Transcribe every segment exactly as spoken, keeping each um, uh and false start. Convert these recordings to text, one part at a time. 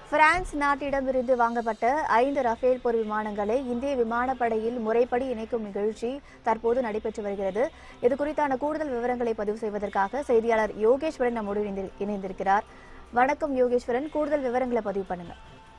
France நாட்டிடமிருந்து வாங்கப்பட்ட ஐந்து Rafale போர் விமானங்களை இந்திய விமானப்படையில் முறைப்படி இணைக்கும் நிகழ்ச்சி தற்போது நடைபெற்று வருகிறது. இது குறித்தான கூடுதல் விவரங்களை பதிவு செய்வதற்காக செய்தியாளர் யோகேஸ்வரன் நம்மோடு இணைந்திருக்கிறார். வணக்கம் யோகேஸ்வரன், கூடுதல் விவரங்களை பதிவு பண்ணுங்க.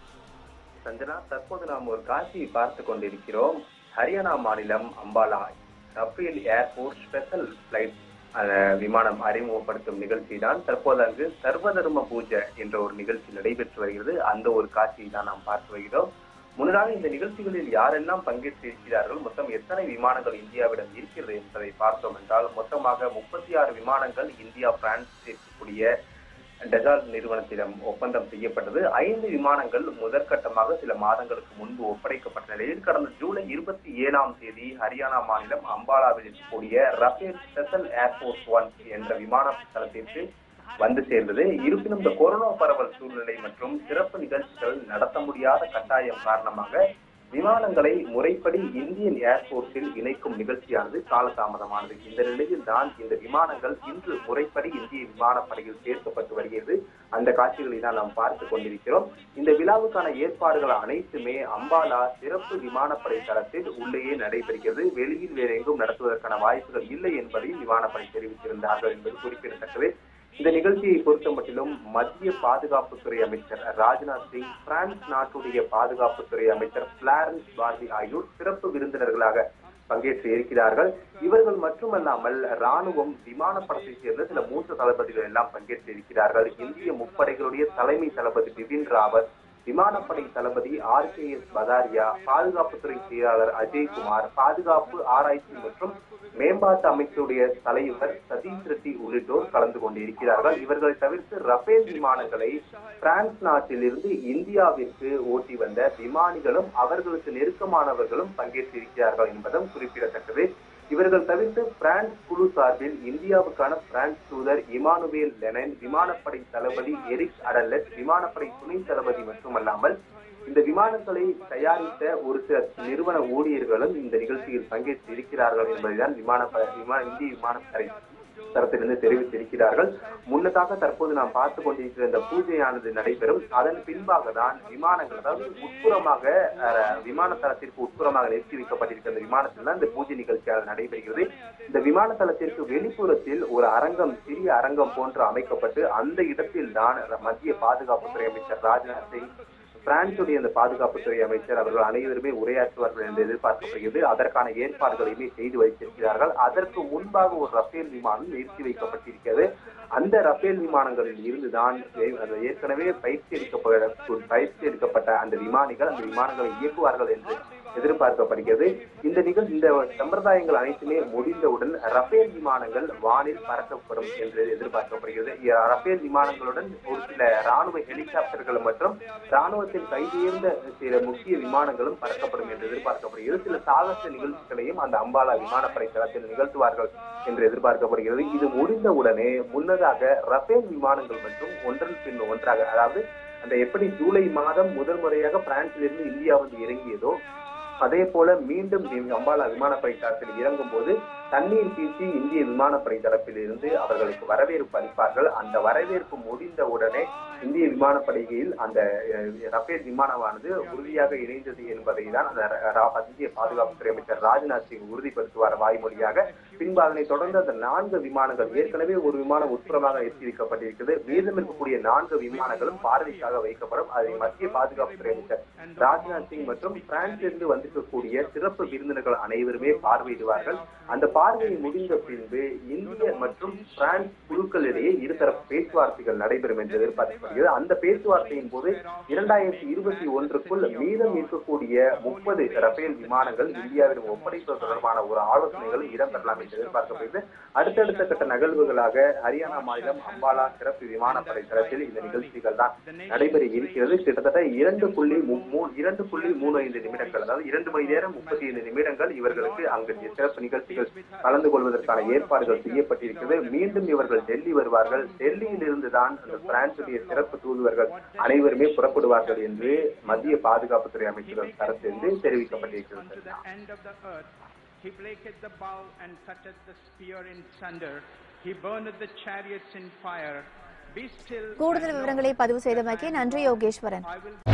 சஞ்சனா, தற்போது நாம் ஒரு காட்சியை பார்த்து கொண்டிருக்கிறோம். ஹரியானா மாநிலம் Ambala Rafale airport special flight விமானம் அறிமுகப்படுத்தும் நிகழ்ச்சி தான் தற்போது அங்கு சர்வதர்ம பூஜை என்ற ஒரு நிகழ்ச்சி நடைபெற்று வருகிறது. அந்த ஒரு காட்சியை தான் நாம் பார்த்து வருகிறோம். முன்னதாக இந்த நிகழ்ச்சிகளில் யாரெல்லாம் பங்கேற்று இருக்கிறார்கள், மொத்தம் எத்தனை விமானங்கள் இந்தியாவிடம் இருக்கிறது என்பதை பார்த்தோம் என்றால் மொத்தமாக முப்பத்தி ஆறு விமானங்கள் இந்தியா பிரான்ஸ் இருக்கக்கூடிய டெசால்ட் நிறுவனத்திடம் ஒப்பந்தம் செய்யப்பட்டது. ஐந்து விமானங்கள் முதற்கட்டமாக சில மாதங்களுக்கு முன்பு ஒப்படைக்கப்பட்ட நிலையில் கடந்த ஜூலை இருபத்தி ஏழாம் தேதி ஹரியானா மாநிலம் அம்பாலாவில் இருக்கக்கூடிய ரஃபேல் ஸ்பெஷல் ஏர்போர்ட் ஒன் என்ற விமான தளத்திற்கு வந்து சேர்ந்தது. இருப்பினும் இந்த கொரோனா பரவல் சூழ்நிலை மற்றும் சிறப்பு நிகழ்ச்சிகள் நடத்த முடியாத கட்டாயம் காரணமாக விமானங்களை முறைப்படி இந்தியன் ஏர்போர்ட்டில் இணைக்கும் நிகழ்ச்சியானது காலதாமதமானது. இந்த நிலையில் தான் இந்த விமானங்கள் இன்று முறைப்படி இந்திய விமானப்படையில் சேர்க்கப்பட்டு வருகிறது. அந்த காட்சிகளை தான் நாம் பார்த்து கொண்டிருக்கிறோம். இந்த விழாவுக்கான ஏற்பாடுகள் அனைத்துமே அம்பாலா சிறப்பு விமானப்படை தளத்தில் உள்ளேயே நடைபெறுகிறது. வெளியில் வேறு எங்கும் நடத்துவதற்கான வாய்ப்புகள் இல்லை என்பதையும் விமானப்படை தெரிவித்திருந்தார்கள் என்பது குறிப்பிடத்தக்கது. இந்த நிகழ்ச்சியை பொறுத்த மட்டிலும் மத்திய பாதுகாப்புத்துறை அமைச்சர் ராஜ்நாத் சிங், பிரான்ஸ் நாட்டுடைய பாதுகாப்புத்துறை அமைச்சர் பிளாரன்ஸ் பார்லி ஆகியோர் சிறப்பு விருந்தினர்களாக பங்கேற்று இருக்கிறார்கள். இவர்கள் மட்டுமல்லாமல் ராணுவம், விமானப்படத்தை சேர்ந்த சில மூத்த தளபதிகள் எல்லாம் பங்கேற்று இருக்கிறார்கள். இந்திய முப்படைகளுடைய தலைமை தளபதி பிபின் ராவத், விமானப்படை தளபதி ஆர் கே எஸ் பதாரியா, பாதுகாப்புத்துறை செயலாளர் அஜய்குமார், பாதுகாப்பு ஆராய்ச்சி மற்றும் மேம்பாட்டு அமைச்சருடைய தலைவர் சதீஷ் ரெட்டி உள்ளிட்டோர் கலந்து கொண்டிருக்கிறார்கள். இவர்களை தவிர்த்து ரஃபேல் விமானங்களை பிரான்ஸ் நாட்டிலிருந்து இந்தியாவிற்கு ஓட்டி வந்த விமானிகளும் அவர்களுக்கு நெருக்கமானவர்களும் பங்கேற்றிருக்கிறார்கள் என்பதும் குறிப்பிடத்தக்கது. இவர்கள் தவிர்த்து பிரான்ஸ் குழு சார்பில் இந்தியாவுக்கான பிரான்ஸ் தூதர் இமானுவேல் லெனன், விமானப்படை தளபதி எரிக் அரலட், விமானப்படை துணை தளபதி மட்டுமல்லாமல் இந்த விமானங்களை தயாரித்த ஒரு சில நிறுவன ஊழியர்களும் இந்த நிகழ்ச்சியில் பங்கேற்று இருக்கிறார்கள் என்பதைதான் விமானப்படை விமான இந்திய விமானப்படை தரத்திலிருந்து தெரிவித்திருக்கிறார்கள். முன்னதாக தற்போது நாம் பார்த்துக் கொண்டிருக்கிற இந்த பூஜையானது நடைபெறும். அதன் பின்பாக தான் விமானங்கள், அதாவது உட்புறமாக விமான தளத்திற்கு உட்புறமாக நிறுத்தி வைக்கப்பட்டிருக்கிற இந்த விமானத்தில் தான் இந்த பூஜை நிகழ்ச்சியானது நடைபெறுகிறது. இந்த விமான தளத்திற்கு வெளிப்புறத்தில் ஒரு அரங்கம், சிறிய அரங்கம் போன்று அமைக்கப்பட்டு அந்த இடத்தில் தான் மத்திய பாதுகாப்புத்துறை அமைச்சர் ராஜ்நாத் சிங், பிரான்சுடைய அந்த பாதுகாப்புத்துறை அமைச்சர் அவர்கள் அனைவருமே உரையாற்றுவார்கள் என்று எதிர்பார்க்கப்படுகிறது. அதற்கான ஏற்பாடுகளையுமே செய்து வைத்திருக்கிறார்கள். அதற்கு முன்பாக ஒரு ரஃபேல் விமானம் நிறுத்தி வைக்கப்பட்டிருக்கிறது. அந்த ரஃபேல் விமானங்களில் இருந்துதான் ஏற்கனவே பயிற்சி எடுக்கப்பட்ட பயிற்சி எடுக்கப்பட்ட அந்த விமானிகள் அந்த விமானங்களை இயக்குவார்கள் என்று எதிர்பார்க்கப்படுகிறது. இந்த நிகழ்ச்சி இந்த சம்பிரதாயங்கள் அனைத்துமே முடிந்தவுடன் ரஃபேல் விமானங்கள் வானில் பறக்கப்படும் என்று எதிர்பார்க்கப்படுகிறது. ரஃபேல் விமானங்களுடன் ஒரு சில ராணுவ ஹெலிகாப்டர்கள் மற்றும் ராணுவத்தின் கைதேர்ந்த சில முக்கிய விமானங்களும் பறக்கப்படும் என்று எதிர்பார்க்கப்படுகிறது. சில சாகச நிகழ்ச்சிகளையும் அந்த அம்பாலா விமானப்படை தளத்தில் நிகழ்த்துவார்கள் என்று எதிர்பார்க்கப்படுகிறது. இது முடிந்தவுடனே முன்னதாக ரஃபேல் விமானங்கள் மற்றும் ஒன்றன் பின் ஒன்றாக, அதாவது அந்த எப்படி ஜூலை மாதம் முதல் முறையாக பிரான்சிலிருந்து இந்தியா வந்து இறங்கியதோ அதே போல மீண்டும் அம்பாலா விமானப்படை தளத்தில் இறங்கும் போது தண்ணீர் பீச்சி இந்திய விமானப்படை தரப்பில் இருந்து அவர்களுக்கு வரவேற்பு அளிப்பார்கள். அந்த வரவேற்பு முடிந்த உடனே இந்திய விமானப்படையில் அந்த ரஃபேல் விமானமானது உறுதியாக இணைந்தது என்பதை தான் அந்த இந்திய பாதுகாப்புத்துறை அமைச்சர் ராஜ்நாத் சிங் உறுதிப்படுத்துவார் வாய்மொழியாக. பின்பு அதனை தொடர்ந்து அந்த நான்கு விமானங்கள், ஏற்கனவே ஒரு விமானம் உட்புறமாக நிறுத்தி வைக்கப்பட்டிருக்கிறது, மீதம் இருக்கக்கூடிய நான்கு விமானங்களும் பார்வைக்காக வைக்கப்படும். அதை மத்திய பாதுகாப்புத்துறை அமைச்சர் ராஜ்நாத் சிங் மற்றும் பிரான்சிலிருந்து வந்திருக்கக்கூடிய சிறப்பு விருந்தினர்கள் அனைவருமே பார்வையிடுவார்கள். அந்த பார்வை முடிந்த பின்பு இந்திய மற்றும் பிரான்ஸ் குழுக்களிடையே இருதரப்பு பேச்சுவார்த்தைகள் நடைபெறும் என்று எதிர்பார்க்கப்படுகிறது. அந்த பேச்சுவார்த்தையின் போது இரண்டாயிரத்தி இருபத்தி ஒன்றுக்குள் மீதம் இருக்கக்கூடிய முப்பது ரஃபேல் விமானங்கள் இந்தியாவிடம் ஒப்படைப்பது தொடர்பான ஒரு ஆலோசனைகள் இடம்பெறலாம் என்று எதிர்பார்க்கப்படுகிறது. அடுத்தடுத்த கட்ட நகழ்வுகளாக ஹரியானா மாநிலம் அம்பாலா சிறப்பு விமானப்படை தளத்தில் இந்த நிகழ்ச்சிகள் தான் நடைபெற இருக்கிறது. கிட்டத்தட்ட இரண்டு புள்ளி இரண்டு புள்ளி மூணு ஐந்து நிமிடங்கள், அதாவது இரண்டு மணி நேரம் முப்பத்தி ஐந்து நிமிடங்கள் இவர்களுக்கு அங்கு சிறப்பு நிகழ்ச்சிகள் கலந்து கொள்வதற்கான ஏற்பாடுகள் செய்யப்பட்டிருக்கிறது. மீண்டும் இவர்கள் டெல்லி வருவார்கள். டெல்லியில் இருந்துதான் அந்த பிரான்சுடைய சிறப்பு தூதுவர்கள் அனைவருமே புறப்படுவார்கள் என்று மத்திய பாதுகாப்புத்துறை அமைச்சர்கள் தரப்பிலிருந்து தெரிவிக்கப்பட்டிருக்கிறது. He breaketh the bow and cutteth the spear in sunder. He burneth the chariots in fire. Be still. கூடுதல் விவரங்களை பதிவு செய்தமைக்கு நன்றி யோகேஸ்வரன். I will